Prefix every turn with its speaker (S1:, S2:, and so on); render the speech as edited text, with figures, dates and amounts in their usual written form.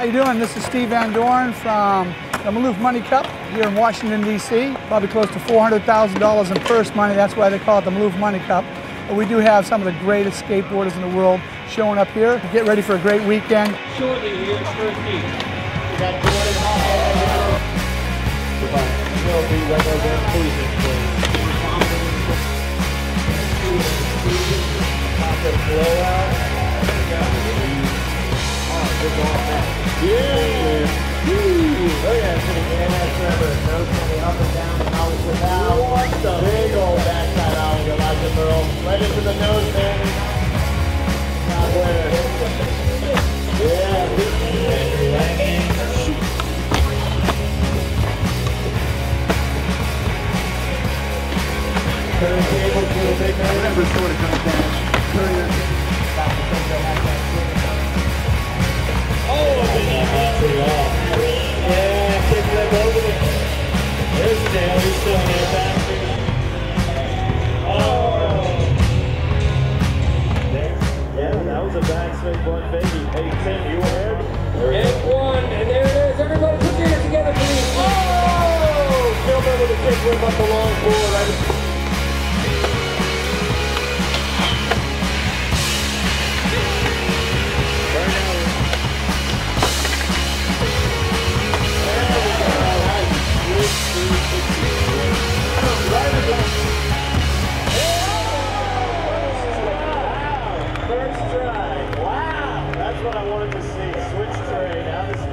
S1: you doing? This is Steve Van Dorn from the Maloof Money Cup here in Washington, D.C. Probably close to $400,000 in purse money. That's why they call it the Maloof Money Cup. But we do have some of the greatest skateboarders in the world showing up here. Get ready for a great weekend.
S2: Shortly here at first meet. We got Jordan What the big old backside out of Elijah Berle. Right into the nose there. Not where. Yeah, Langi. Curren table to the big man. Whenever Sauder comes down. Curren. Oh, big off. Yeah, kick them over the. There's the nail, he's still in the back. Oh! There. Yeah, that was a backswing 150. Hey, Tim, you ahead? And one, and there it is. Everybody put your hands together, please. Oh! Gilbert with a kick whip up the long board. First try. Wow, that's what I wanted to see. Switch tray. Now this